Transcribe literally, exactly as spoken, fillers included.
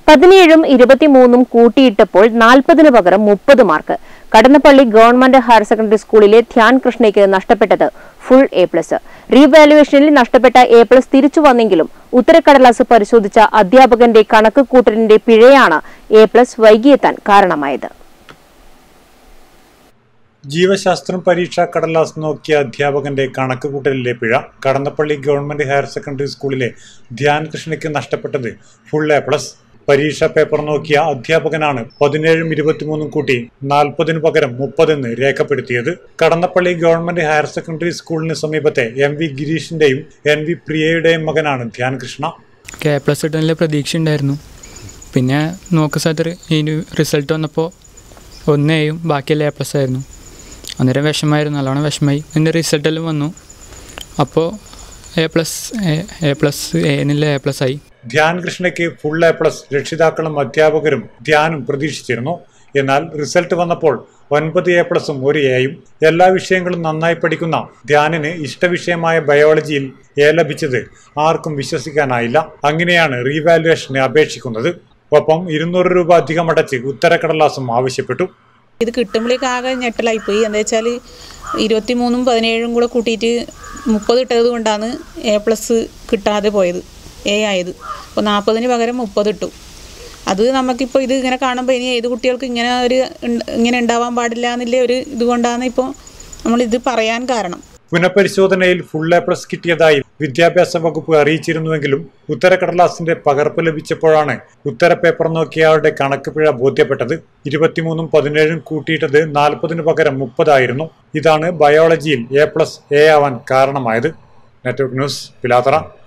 പതിനേഴും ഇരുപത്തിമൂന്നും കൂട്ടിയിട്ടപ്പോൾ നാൽപ്പതിന് പകരം മുപ്പത് mark. Kadannappally government higher secondary സ്കൂളിലെ ധ്യാൻ കൃഷ്ണയ്ക്ക് നഷ്ടപ്പെട്ടത് ഫുൾ എ പ്ലസ്. റീവാലുവേഷനിൽ നഷ്ടപ്പെട്ട എ പ്ലസ് തിരിച്ചു വന്നെങ്കിലും ഉത്തരക്കടലാസ് പരിശോധിച്ച അധ്യാപകന്റെ കണക്ക് കൂട്ടലിന്റെ പിഴയാണ് എ പ്ലസ് വൈകിയെത്താൻ കാരണമായത്. ജീവശാസ്ത്രം പരീക്ഷാ കടലാസ് നോക്കിയ അധ്യാപകന്റെ കണക്കുകൂട്ടലിലെ പിഴ. കടന്നപ്പള്ളി ഗവൺമെന്റ് ഹയർ സെക്കൻഡറി സ്കൂളിലെ ധ്യാൻ കൃഷ്ണയ്ക്ക് നഷ്ടപ്പെട്ടത് ഫുൾ എ പ്ലസ്. പരീക്ഷാ പേപ്പർ നോക്കിയ അധ്യാപകനാണ് പതിനേഴും ഇരുപത്തിമൂന്നും കൂട്ടി നാൽപ്പതിനു പകരം മുപ്പതെന്ന് രേഖപ്പെടുത്തിയത്. കടന്നപ്പള്ളി ഗവൺമെന്റ് ഹയർ സെക്കൻഡറി സ്കൂളിന് സമീപത്തെ എം വി ഗിരീഷിന്റെയും എൻ വി പ്രിയയുടെയും മകനാണ് ധ്യാൻ കൃഷ്ണ. കെ പ്ലസ് കിട്ടാനുള്ള പ്രതീക്ഷ ഉണ്ടായിരുന്നു. പിന്നെ നോക്ക് സാർ ഇതിന് റിസൾട്ട് വന്നപ്പോൾ ഒന്നേയും ബാക്കിയെല്ലാം എ പ്ലസ് ആയിരുന്നു. അന്നേരം വിഷമമായിരുന്നു, നല്ലോണം വിഷമമായി. ഇതിൻ്റെ റിസൾട്ടെല്ലാം വന്നു. അപ്പോൾ എ പ്ലസ് എ പ്ലസ് എന്നില്ല എ പ്ലസ് ആയി. ധ്യാൻ കൃഷ്ണയ്ക്ക് ഫുൾ എ പ്ലസ് രക്ഷിതാക്കളും അധ്യാപകരും ധ്യാനും പ്രതീക്ഷിച്ചിരുന്നു. എന്നാൽ റിസൾട്ട് വന്നപ്പോൾ ഒൻപത് എ പ്ലസും ഒരു എയും. എല്ലാ വിഷയങ്ങളും നന്നായി പഠിക്കുന്ന ധ്യാനിന് ഇഷ്ടവിഷയമായ ബയോളജിയിൽ എ ലഭിച്ചത് ആർക്കും വിശ്വസിക്കാനായില്ല. അങ്ങനെയാണ് റീവാലുവേഷന് അപേക്ഷിക്കുന്നത്. ഒപ്പം ഇരുന്നൂറ് രൂപ അധികം അടച്ച് ഉത്തരക്കടലാസും ആവശ്യപ്പെട്ടു. ഇത് കിട്ടുമ്പോഴേക്ക് ആകെ ഞെട്ടലായിപ്പോയി. എന്താ വെച്ചാൽ ഇരുപത്തി മൂന്നും പതിനേഴും കൂടെ കൂട്ടിയിട്ട് മുപ്പത് ഇട്ടത് കൊണ്ടാണ് എ പ്ലസ് കിട്ടാതെ പോയത്, എ ആയത്. അപ്പോൾ നാൽപ്പതിന് പകരം മുപ്പത് ഇട്ടു. അത് നമുക്കിപ്പോൾ ഇത് ഇങ്ങനെ കാണുമ്പോൾ ഇനി ഏത് കുട്ടികൾക്ക് ഇങ്ങനെ ഒരു ഇങ്ങനെ ഉണ്ടാവാൻ പാടില്ല എന്നുള്ള ഒരു ഇതുകൊണ്ടാണ് ഇപ്പോൾ നമ്മളിത് പറയാൻ കാരണം. പുനഃപരിശോധനയിൽ ഫുൾ എ പ്ലസ് കിട്ടിയതായി വിദ്യാഭ്യാസ വകുപ്പ് അറിയിച്ചിരുന്നുവെങ്കിലും ഉത്തരക്കടലാസിന്റെ പകർപ്പ് ലഭിച്ചപ്പോഴാണ് ഉത്തരപേപ്പർ നോക്കിയയാളുടെ കണക്ക് പിഴ ബോധ്യപ്പെട്ടത്. ഇരുപത്തിമൂന്നും പതിനേഴും കൂട്ടിയിട്ടത് നാൽപ്പതിന് പകരം മുപ്പതായിരുന്നു. ഇതാണ് ബയോളജിയിൽ എ പ്ലസ് എ ആവാൻ കാരണമായത്. Network news, Pilathara.